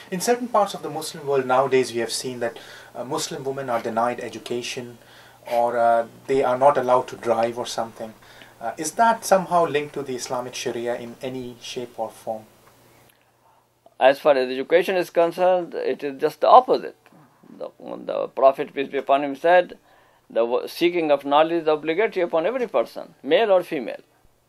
In certain parts of the Muslim world nowadays, we have seen that Muslim women are denied education, or they are not allowed to drive or something. Is that somehow linked to the Islamic Sharia in any shape or form? As far as education is concerned, it is just the opposite. The Prophet, peace be upon him, said, the seeking of knowledge is obligatory upon every person, male or female.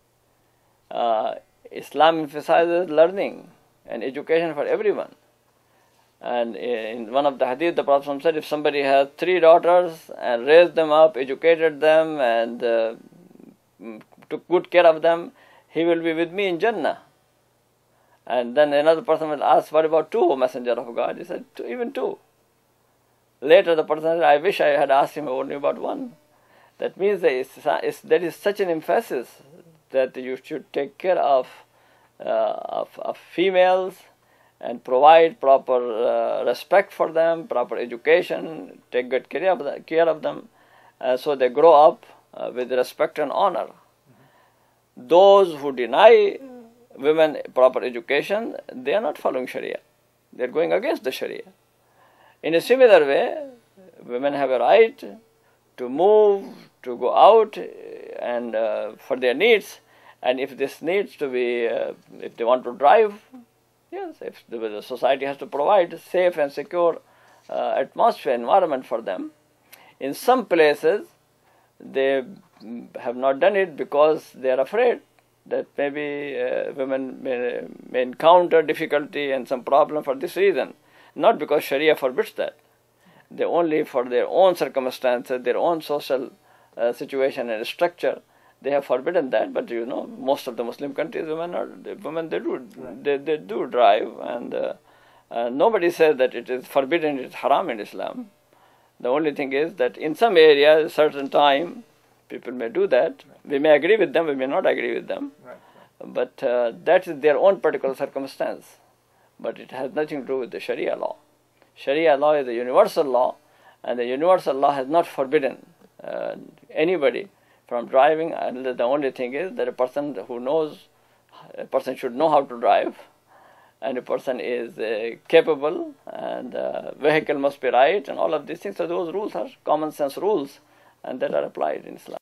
Islam emphasizes learning and education for everyone. And in one of the hadith, the Prophet said, if somebody has 3 daughters and raised them up, educated them, and took good care of them, he will be with me in Jannah. And then another person will ask, what about 2, O Messenger of God? He said, even 2. Later the person said, I wish I had asked him only about 1. That means there is such an emphasis that you should take care of females and provide proper respect for them, proper education, take good care of them, so they grow up with respect and honor. Those who deny women proper education, they are not following Sharia. They are going against the Sharia. In a similar way, women have a right to move, to go out and for their needs. And if this needs to be, if they want to drive, yes, if the society has to provide safe and secure atmosphere, environment for them. In some places, they have not done it because they are afraid that maybe women may encounter difficulty and some problem for this reason. Not because Sharia forbids that. They only for their own circumstances, their own social situation and structure, they have forbidden that. But you know, most of the Muslim countries, they do drive, and nobody says that it is forbidden, it is haram in Islam. The only thing is that in some areas, certain time, people may do that. We may agree with them, we may not agree with them. But that is their own particular circumstance. But it has nothing to do with the Sharia law. Sharia law is a universal law, and the universal law has not forbidden anybody from driving. And the only thing is that a person should know how to drive, and a person is capable, and vehicle must be right, and all of these things. So those rules are common sense rules, and that are applied in Islam.